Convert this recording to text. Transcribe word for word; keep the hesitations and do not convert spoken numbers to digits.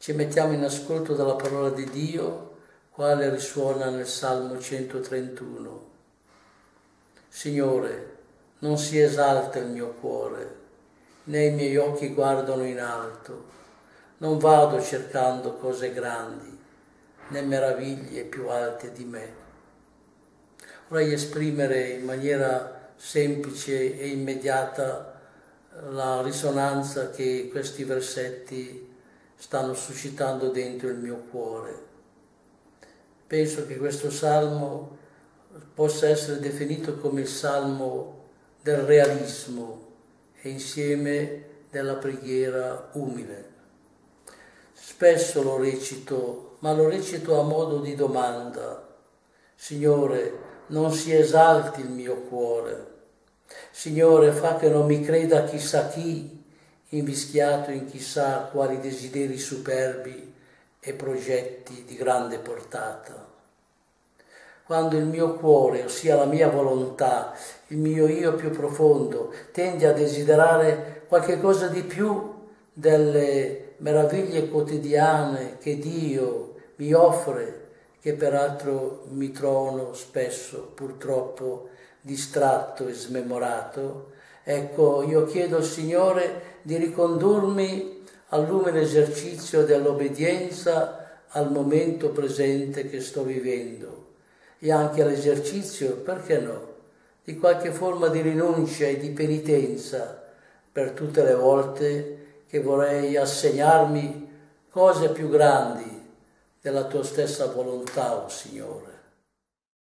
Ci mettiamo in ascolto della parola di Dio, quale risuona nel Salmo centotrentuno. Signore, non si esalta il mio cuore, né i miei occhi guardano in alto. Non vado cercando cose grandi, né meraviglie più alte di me. Vorrei esprimere in maniera semplice e immediata la risonanza che questi versetti stanno suscitando dentro il mio cuore. Penso che questo salmo possa essere definito come il salmo del realismo e insieme della preghiera umile. Spesso lo recito, ma lo recito a modo di domanda. Signore, non si esalti il mio cuore. Signore, fa che non mi creda chissà chi, invischiato in chissà quali desideri superbi e progetti di grande portata. Quando il mio cuore, ossia la mia volontà, il mio io più profondo, tende a desiderare qualche cosa di più delle meraviglie quotidiane che Dio mi offre, che peraltro mi trovano spesso, purtroppo, distratto e smemorato, ecco, io chiedo al Signore di ricondurmi all'umile esercizio dell'obbedienza al momento presente che sto vivendo e anche all'esercizio, perché no, di qualche forma di rinuncia e di penitenza per tutte le volte che vorrei assegnarmi cose più grandi della tua stessa volontà, o oh Signore.